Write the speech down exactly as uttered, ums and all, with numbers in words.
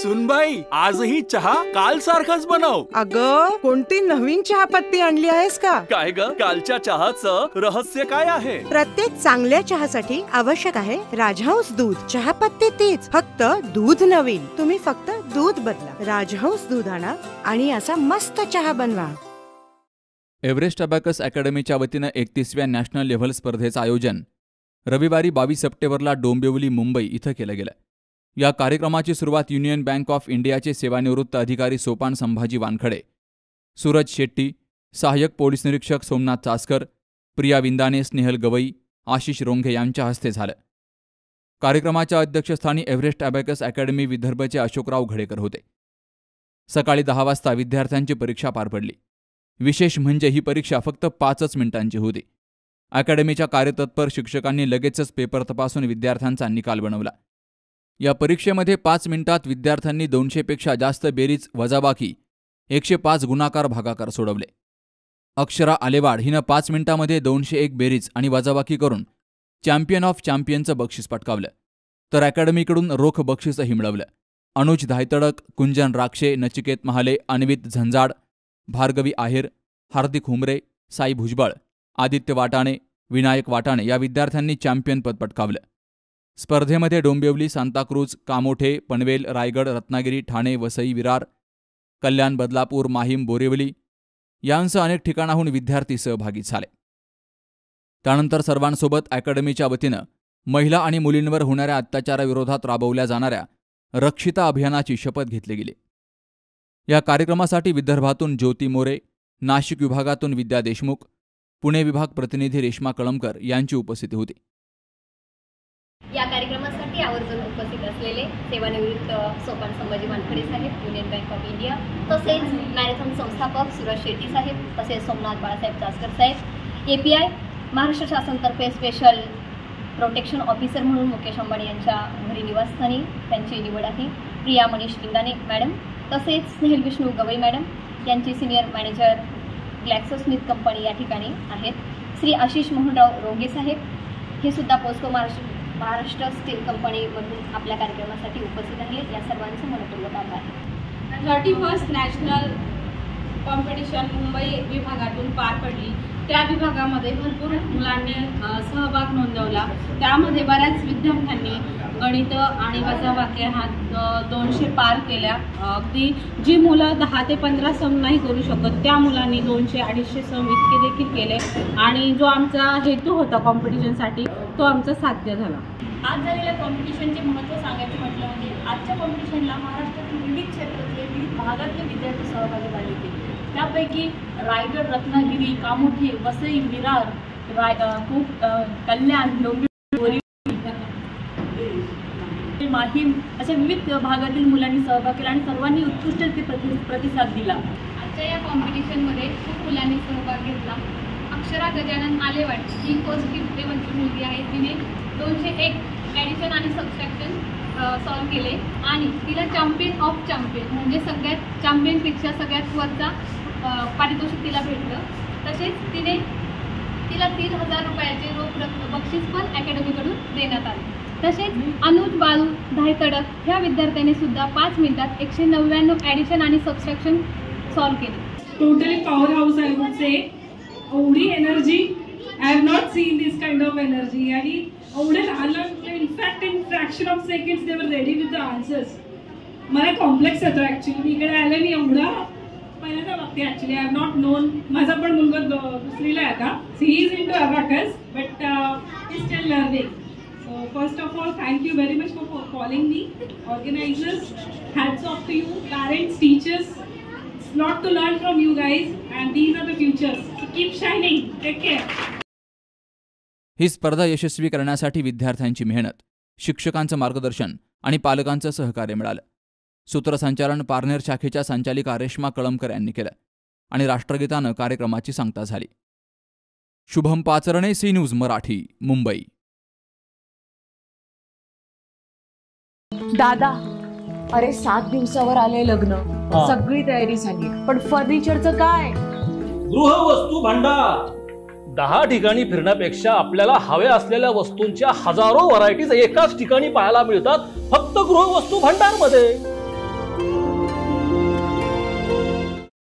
सुनबाई, आजही चहा काल सारखाच बनव. अगं, कोणती नवीन चहापत्ती आणली आहेस का? काय ग, कालच्या चहाचं रहस्य काय आहे? प्रत्येक चांगल्या चहासाठी आवश्यक आहे राजहंस दूध. चहापत्ती तीच, फक्त दूध नवीन. तुम्ही फक्त दूध बदला. राजहंस दूध आणा आणि असा मस्त चहा बनवा. एव्हरेस्ट अबॅकस अकॅडमीच्या वतीनं एकतीसव्या नॅशनल लेव्हल स्पर्धेचं आयोजन रविवारी बावीस सप्टेंबरला डोंबिवली, मुंबई इथं केलं गेलं. या कार्यक्रमाची सुरुवात युनियन बँक ऑफ इंडियाचे सेवानिवृत्त अधिकारी सोपान संभाजी वानखडे, सूरज शेट्टी, सहाय्यक पोलीस निरीक्षक सोमनाथ चासकर, प्रिया विंदाने, स्नेहल गवई, आशिष रोंघे यांच्या हस्ते झालं. कार्यक्रमाच्या अध्यक्षस्थानी एव्हरेस्ट अबॅकस अकॅडमी विदर्भचे अशोकराव घडेकर होते. सकाळी दहा वाजता विद्यार्थ्यांची परीक्षा पार पडली. विशेष म्हणजे ही परीक्षा फक्त पाचच मिनिटांची होती. अकॅडमीच्या कार्यतत्पर शिक्षकांनी लगेचच पेपर तपासून विद्यार्थ्यांचा निकाल बनवला. या परीक्षेमध्ये पाच मिनिटात विद्यार्थ्यांनी दोनशेपेक्षा जास्त बेरीज, वजाबाकी, एकशे पाच गुणाकार, भागाकार सोडवले. अक्षरा आलेवाड हिनं पाच मिनिटांमध्ये दोनशे एक बेरीज आणि वजाबाकी करून चॅम्पियन ऑफ चॅम्पियनचं बक्षीस पटकावलं. तर अकॅडमीकडून रोख बक्षीसही मिळवलं. अनुज धायतडक, कुंजन राक्षे, नचिकेत महाले, अन्वित झंजाड, भार्गवी आहेर, हार्दिक हुमरे, साई भुजबळ, आदित्य वाटाणे, विनायक वाटाणे या विद्यार्थ्यांनी चॅम्पियनपद पटकावलं. स्पर्धेमध्ये डोंबिवली, सांताक्रूज, कामोठे, पनवेल, रायगड, रत्नागिरी, ठाणे, वसई, विरार, कल्याण, बदलापूर, माहीम, बोरिवली यांसह अनेक ठिकाणाहून विद्यार्थी सहभागी झाले. त्यानंतर सर्वांसोबत अकॅडमीच्या वतीनं महिला आणि मुलींवर होणाऱ्या अत्याचाराविरोधात राबवल्या जाणाऱ्या रक्षिता अभियानाची शपथ घेतली गेली. या कार्यक्रमासाठी विदर्भातून ज्योती मोरे, नाशिक विभागातून विद्या देशमुख, पुणे विभाग प्रतिनिधी रेश्मा कळमकर यांची उपस्थिती होती. या कार्यक्रमासाठी आवर्जून उपस्थित असलेले सेवानिवृत्त Sopan Sambhaji Wankhede saheb, union bank of India, तसेच मॅरेथॉन संस्थापक सूरज शेट्टी साहेब, तसेच सोमनाथ बाळासाहेब चासकर साहेब, एपीआय महाराष्ट्र शासनातर्फे स्पेशल प्रोटेक्शन ऑफिसर म्हणून मुकेश अंबानी यांच्या घरी निवासस्थानी त्यांची निवड आहे, प्रिया मनीष विंदाने मॅडम, तसेच स्नेहल विष्णू गवई मॅडम यांची सिनियर मॅनेजर ग्लॅक्सोस्मिथ कंपनी या ठिकाणी आहेत. श्री आशिष मोहनराव रोंगे साहेब हे सुद्धा पोस्को महाराष्ट्र महाराष्ट्र स्टील कंपनीमधून आपल्या कार्यक्रमासाठी उपस्थित आहेत. या सर्वांचं मनपूर्वक आभार. Thirty first national competition Mumbai विभागातून पार पडली. त्या विभागामध्ये भरपूर मुलांनी सहभाग नोंदवला. त्यामध्ये बऱ्याच विद्यार्थ्यांनी गणित आणि वजाबाकी हा दोनशे पार केल्या. अगदी जी मुलं दहा ते पंधरा सम नाही करू शकत त्या मुलांनी दोनशे अडीचशे सम इतके देखील केले आणि जो आमचा हेतू होता कॉम्पिटिशनसाठी तो आमचा साध्य झाला. आज झालेल्या कॉम्पिटिशनचे महत्त्व सांगायचं म्हटलं म्हणजे आजच्या कॉम्पिटिशनला महाराष्ट्रातील विविध क्षेत्रातले विविध भागातले विद्यार्थी सहभागी झाले होते. त्यापैकी रायगड, रत्नागिरी, कामोठे, वसई, विरार, राय खूप कल्याण, डोंबिवली, माहीम अशा विविध भागातील मुलांनी सहभाग केला आणि सर्वांनी उत्कृष्ट प्रति प्रतिसाद दिला. आजच्या या कॉम्पिटिशनमध्ये खूप मुलांनी सहभाग घेतला. अक्षरा गजानन आलेवाड ही फर्स्ट फिफ्थ लेवलची मुलगी आहे. तिने दोनशे एक ॲडिशन आणि सबस्ट्रॅक्शन सॉल्व केले आणि तिला चॅम्पियन ऑफ चॅम्पियन म्हणजे सगळ्यात चॅम्पियनपेक्षा सगळ्यात वरचा पारितोषिक तिला भेटलं. तसेच तिने तिला तीन हजार रुपयाचे रोख बक्षीस पण अकॅडमीकडून देण्यात आले. तसेच अनुज बाळू धायतडक ह्या विद्यार्थ्याने सुद्धा पाच मिनिटात एकशे नव्याण्णव ॲडिशन आणि सबस्ट्रॅक्शन सॉल्व केले. Totally power house I would say. एवढी energy I have not seen this kind of energy आणि एवढे लहान in fact in fraction of seconds they were ready with the answers. मला कॉम्प्लेक्स येतो ॲक्च्युली. मी इकडे आले मी एवढा पहिल्यांदा बघते actually. I have not known. माझा पण मुलगा दुसरीला आहे आता. He is into abacus but is still learning. So first of all, thank you very much for, for calling me. Organizers, hats off to you. Parents, teachers, it's lot to learn from you guys and these are the futures. So keep shining. Take care. ही स्पर्धा यशस्वी करण्यासाठी विद्यार्थ्यांची मेहनत, शिक्षकांचं मार्गदर्शन आणि पालकांचं सहकार्य मिळालं. सूत्रसंचालन पारनेर शाखेच्या संचालिका रेश्मा कळमकर यांनी केलं आणि राष्ट्रगीतानं कार्यक्रमाची सांगता झाली. Shubham Pacharne, C news Marathi, Mumbai. दादा, अरे सात दिवसावर आले लग्न, सगळी तयारी झाली, पण फर्निचरचं काय? गृहवस्तू भांडार. दहा ठिकाणी फिरण्यापेक्षा आपल्याला हव्या असलेल्या वस्तूंच्या हजारो व्हरायटीज एकाच ठिकाणी पाहायला मिळतात फक्त गृहवस्तू भांडार मध्ये.